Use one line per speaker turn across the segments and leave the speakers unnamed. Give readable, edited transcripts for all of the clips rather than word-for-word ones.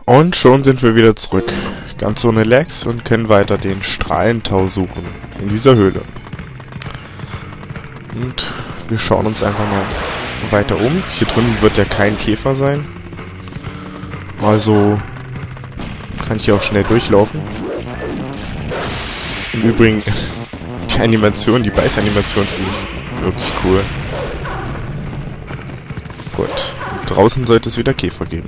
Und schon sind wir wieder zurück. Ganz ohne Lags und können weiter den Strahlentau suchen. In dieser Höhle. Und wir schauen uns einfach mal weiter um. Hier drin wird ja kein Käfer sein. Also kann ich hier auch schnell durchlaufen. Im Übrigen, die Animation, die Beißanimation finde ich wirklich cool. Gut. Und draußen sollte es wieder Käfer geben.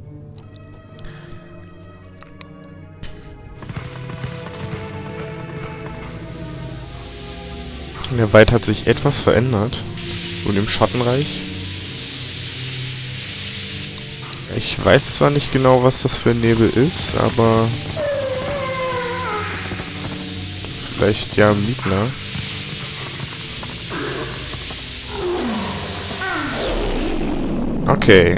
Der Wald hat sich etwas verändert. Und im Schattenreich. Ich weiß zwar nicht genau, was das für ein Nebel ist, aber vielleicht ja Mietner. Okay.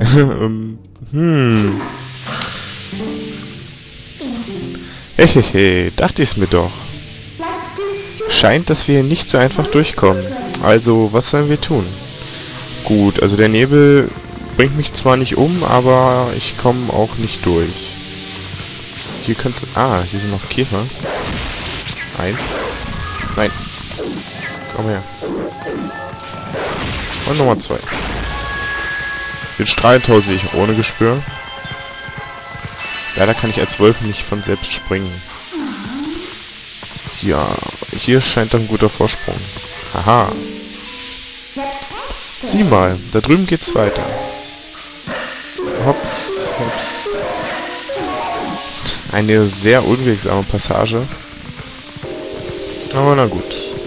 Hehehe, dachte ich's mir doch. Scheint, dass wir hier nicht so einfach durchkommen. Also, was sollen wir tun? Gut, also der Nebel bringt mich zwar nicht um, aber ich komme auch nicht durch. Hier könnte... Ah, hier sind noch Käfer. Eins. Nein. Komm her. Und Nummer 2. Den Strahlentau sehe ich ohne Gespür. Leider kann ich als Wolf nicht von selbst springen. Ja, hier scheint ein guter Vorsprung. Haha. Sieh mal, da drüben geht's weiter. Hops, hops. Eine sehr unwegsame Passage. Aber na gut.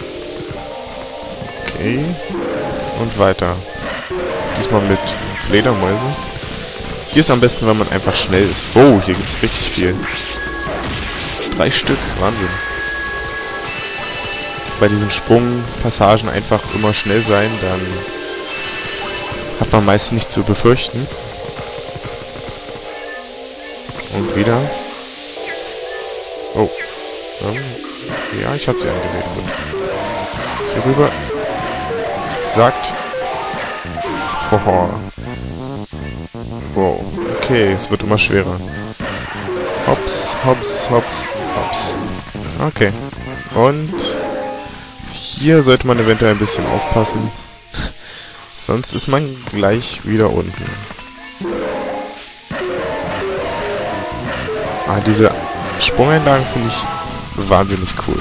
Okay. Und weiter. Diesmal mit Fledermäusen. Hier ist am besten, wenn man einfach schnell ist. Oh, hier gibt's richtig viel. 3 Stück, Wahnsinn. Bei diesen Sprungpassagen einfach immer schnell sein, dann hat man meist nichts zu befürchten. Und wieder. Oh. Ja, ich habe sie angewählt. Hier rüber. Sagt. Hoho. Wow. Okay, es wird immer schwerer. Hops, hops, hops, hops. Okay. Und hier sollte man eventuell ein bisschen aufpassen. Sonst ist man gleich wieder unten. Ah, diese Sprungeinlagen finde ich wahnsinnig cool.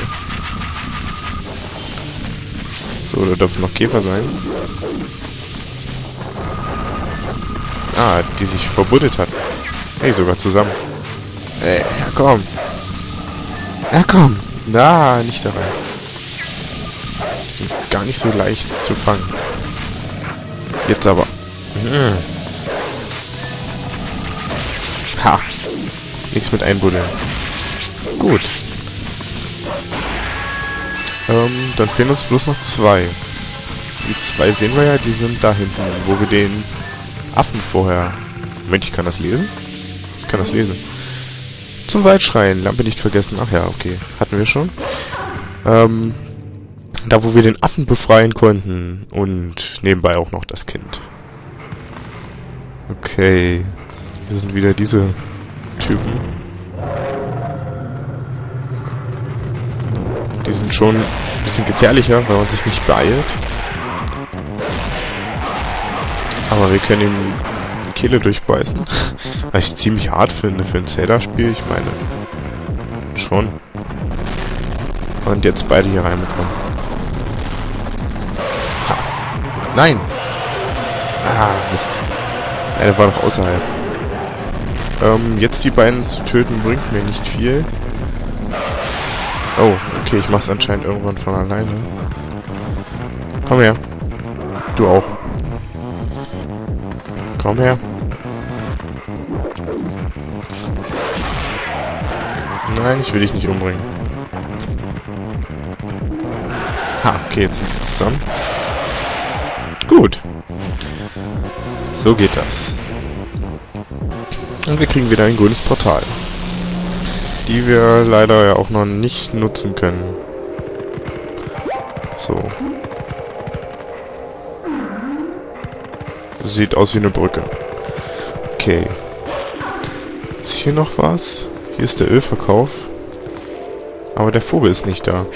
So, da dürfen noch Käfer sein. Ah, die sich verbuddelt hat. Hey, sogar zusammen. Ja, komm. Ja, komm. Na, nicht da rein. Die sind gar nicht so leicht zu fangen. Jetzt aber. Ha. Nichts mit einbuddeln. Gut. Dann fehlen uns bloß noch 2. Die 2 sehen wir ja, die sind da hinten, wo wir den Affen vorher... Moment, ich kann das lesen? Ich kann das lesen. Zum Waldschrein, Lampe nicht vergessen. Ach ja, okay. Hatten wir schon. Da, wo wir den Affen befreien konnten. Und nebenbei auch noch das Kind. Okay. Hier sind wieder diese Typen. Die sind schon ein bisschen gefährlicher, weil man sich nicht beeilt. Aber wir können ihm die Kehle durchbeißen. Was ich ziemlich hart finde für ein Zelda-Spiel. Ich meine, schon. Und jetzt beide hier reinbekommen. Ha. Nein! Ah, Mist. Der war noch außerhalb. Jetzt die beiden zu töten bringt mir nicht viel. Oh, okay, ich mach's anscheinend irgendwann von alleine. Komm her. Du auch. Komm her. Nein, ich will dich nicht umbringen. Ha, okay, jetzt sind sie zusammen. Gut. So geht das. Und wir kriegen wieder ein grünes Portal. Die wir leider ja auch noch nicht nutzen können. So. Sieht aus wie eine Brücke. Okay. Gibt's hier noch was? Hier ist der Ölverkauf. Aber der Vogel ist nicht da.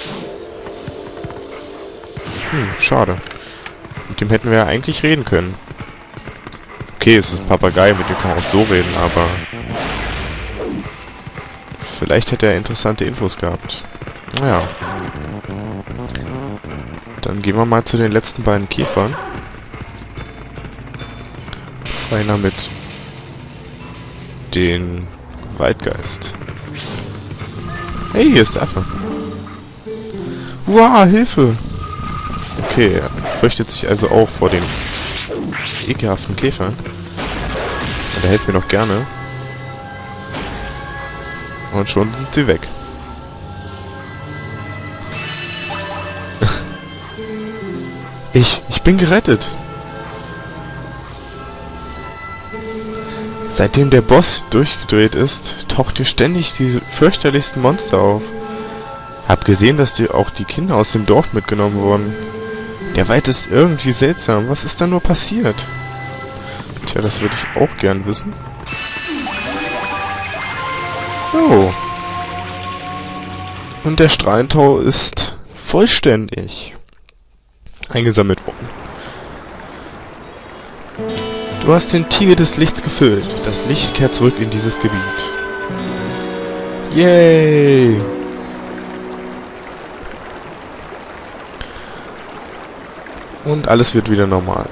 Schade. Mit dem hätten wir ja eigentlich reden können. Okay, es ist ein Papagei, mit dem kann man auch so reden, aber... Vielleicht hätte er interessante Infos gehabt. Naja. Dann gehen wir mal zu den letzten beiden Käfern. Einer mit den Waldgeist. Hey, hier ist der Affe. Wow, Hilfe! Okay, er fürchtet sich also auch vor den ekelhaften Käfern. Und er hält mir noch gerne. Und schon sind sie weg. Ich bin gerettet. Seitdem der Boss durchgedreht ist, taucht hier ständig die fürchterlichsten Monster auf. Hab gesehen, dass auch die Kinder aus dem Dorf mitgenommen wurden. Der Wald ist irgendwie seltsam. Was ist da nur passiert? Tja, das würde ich auch gern wissen. So. Und der Strahlentau ist vollständig eingesammelt worden. Du hast den Tiegel des Lichts gefüllt. Das Licht kehrt zurück in dieses Gebiet. Yay! Und alles wird wieder normal.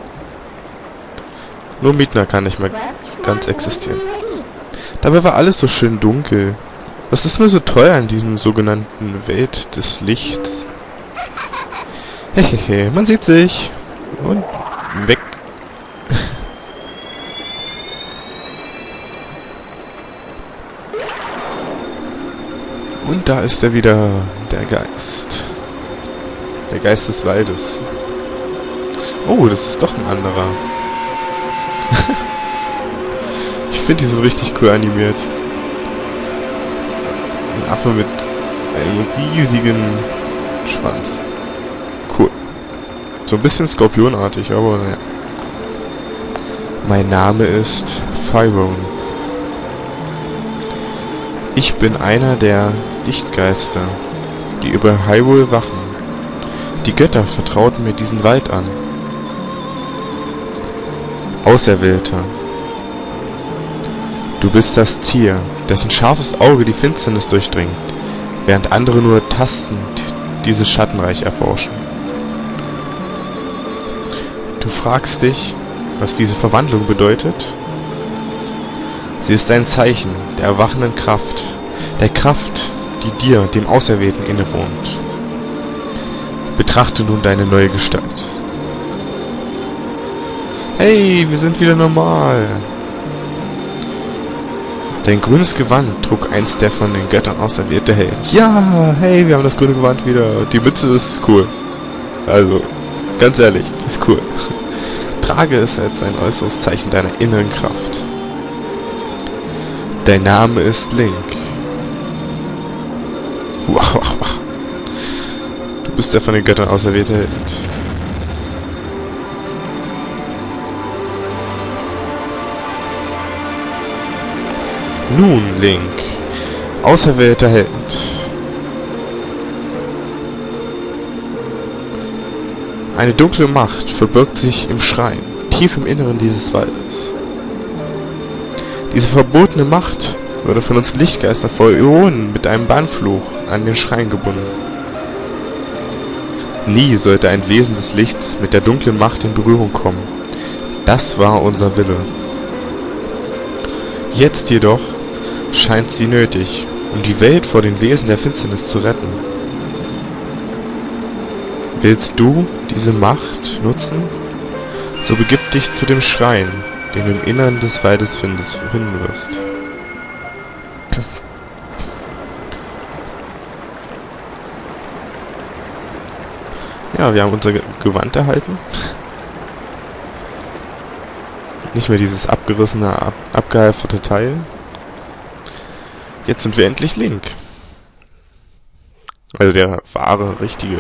Nur Midna kann nicht mehr ganz existieren. Dabei war alles so schön dunkel. Was ist nur so teuer an diesem sogenannten Welt des Lichts? Hehehe, man sieht sich. Und weg. Und da ist er wieder, der Geist. Der Geist des Waldes. Oh, das ist doch ein anderer. Ich finde die so richtig cool animiert. Ein Affe mit einem riesigen Schwanz. Cool. So ein bisschen skorpionartig, aber naja. Mein Name ist Phyrone. Ich bin einer der Lichtgeister, die über Hyrule wachen. Die Götter vertrauten mir diesen Wald an. Auserwählter. Du bist das Tier, dessen scharfes Auge die Finsternis durchdringt, während andere nur tastend dieses Schattenreich erforschen. Du fragst dich, was diese Verwandlung bedeutet? Sie ist ein Zeichen der erwachenden Kraft, der Kraft, die dir, dem Auserwählten, innewohnt. Betrachte nun deine neue Gestalt. Hey, wir sind wieder normal. Dein grünes Gewand trug einst der von den Göttern auserwählte Held. Ja, hey, wir haben das grüne Gewand wieder. Die Mütze ist cool. Also, ganz ehrlich, die ist cool. Trage es als ein äußeres Zeichen deiner inneren Kraft. Dein Name ist Link. Wow. Du bist der von den Göttern auserwählte Held. Nun, Link, auserwählter Held. Eine dunkle Macht verbirgt sich im Schrein, tief im Inneren dieses Waldes. Diese verbotene Macht wurde von uns Lichtgeister vor Äonen mit einem Bannfluch an den Schrein gebunden. Nie sollte ein Wesen des Lichts mit der dunklen Macht in Berührung kommen. Das war unser Wille. Jetzt jedoch scheint sie nötig, um die Welt vor den Wesen der Finsternis zu retten. Willst du diese Macht nutzen? So begib dich zu dem Schrein, den du im Innern des Waldes finden wirst. Ja, wir haben unser Gewand erhalten. Nicht mehr dieses abgerissene, abgehalfterte Teil. Jetzt sind wir endlich Link. Also der wahre, richtige.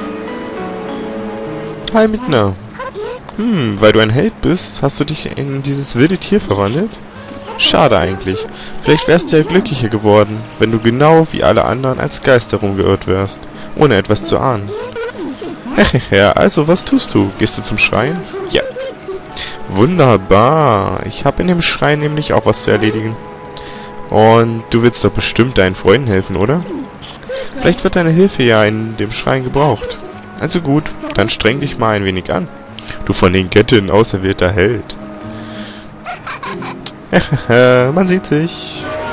Hi Midna. Weil du ein Held bist, hast du dich in dieses wilde Tier verwandelt? Schade eigentlich. Vielleicht wärst du ja glücklicher geworden, wenn du genau wie alle anderen als Geist herumgeirrt wärst, ohne etwas zu ahnen. Hehehe, also was tust du? Gehst du zum Schrein? Ja. Wunderbar. Ich habe in dem Schrein nämlich auch was zu erledigen. Und du willst doch bestimmt deinen Freunden helfen, oder? Vielleicht wird deine Hilfe ja in dem Schrein gebraucht. Also gut, dann streng dich mal ein wenig an. Du von den Göttinnen auserwählter Held. Man sieht sich.